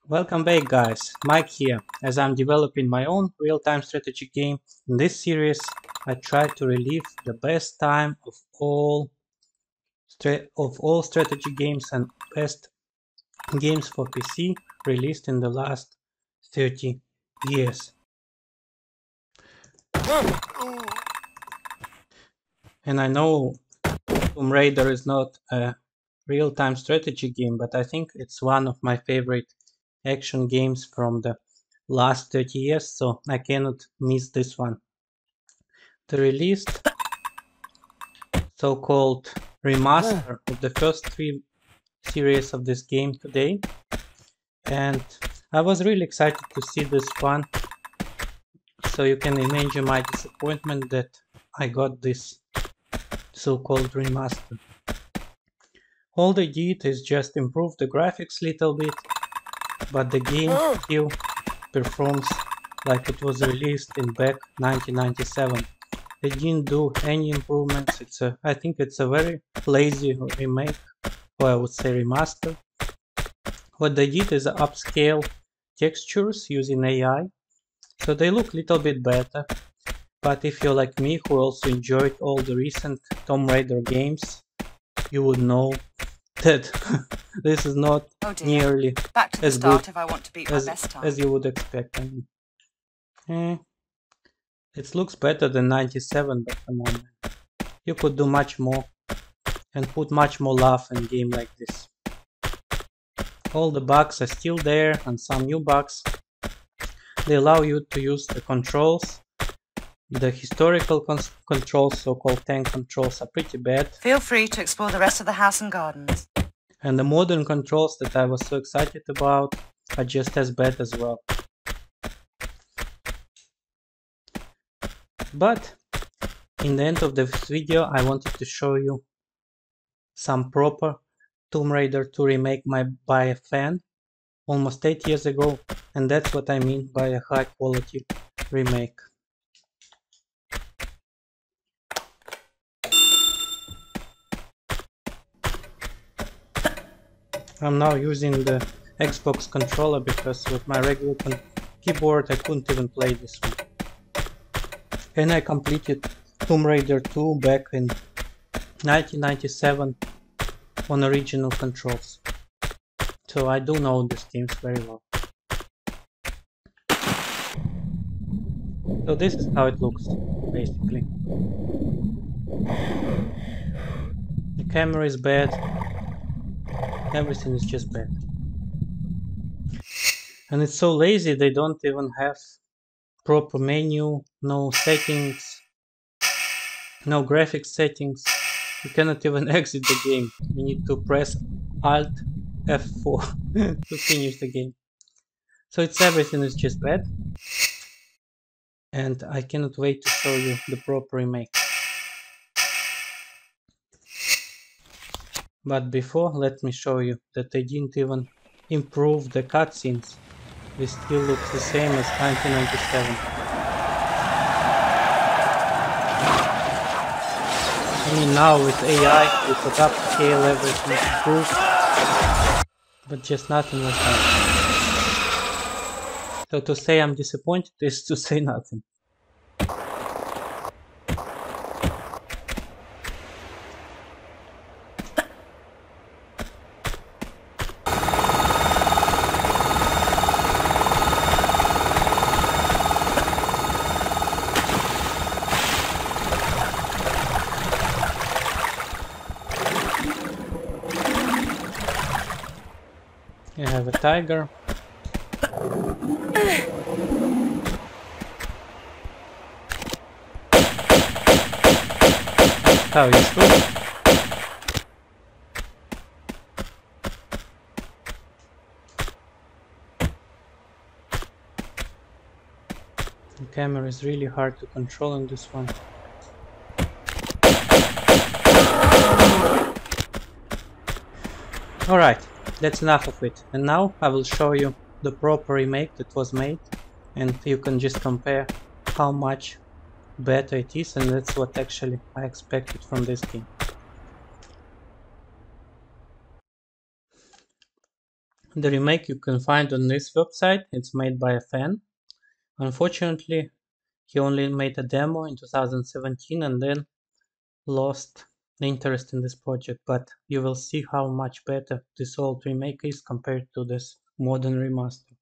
Welcome back guys, Mike here. As I'm developing my own real-time strategy game, in this series I try to relive the best time of all strategy games and best games for PC released in the last 30 years. And I know Tomb Raider is not a real-time strategy game, but I think it's one of my favorite action games from the last 30 years, so I cannot miss this one. The released so-called remaster of the first 3 series of this game today, and I was really excited to see this one, so you can imagine my disappointment that I got this so-called remaster. All they did is just improve the graphics a little bit, but the game still performs like it was released in back 1997. They didn't do any improvements. I think it's a very lazy remake, or I would say remaster. What they did is upscale textures using AI, so they look a little bit better. But if you're like me, who also enjoyed all the recent Tomb Raider games, you would know that this is not nearly as good as you would expect. I mean, it looks better than 97, but come on, you could do much more and put much more love in a game like this. All the bugs are still there, and some new bugs. They allow you to use the controls. The historical controls, so-called tank controls, are pretty bad. Feel free to explore the rest of the house and gardens. And the modern controls that I was so excited about are just as bad as well. But in the end of this video, I wanted to show you some proper Tomb Raider 2 remake by a fan almost 8 years ago, and that's what I mean by a high quality remake. I'm now using the Xbox controller because with my regular keyboard I couldn't even play this one. And I completed Tomb Raider 2 back in 1997 on original controls. So I do know these games very well. So this is how it looks, basically. The camera is bad. Everything is just bad. And it's so lazy they don't even have proper menu, no settings, no graphics settings. You cannot even exit the game. You need to press Alt F4 to finish the game. So everything is just bad. And I cannot wait to show you the proper remake. But before, let me show you that they didn't even improve the cutscenes. They still look the same as 1997. I mean, now with AI, we could upscale everything, improve, but just nothing was done. So to say I'm disappointed is to say nothing. You have a tiger. How useful. The camera is really hard to control on this one. Alright. That's enough of it, and now I will show you the proper remake that was made, and you can just compare how much better it is, and that's what actually I expected from this game. The remake you can find on this website. It's made by a fan. Unfortunately, he only made a demo in 2017 and then lost interest in this project, but you will see how much better this old remake is compared to this modern remaster.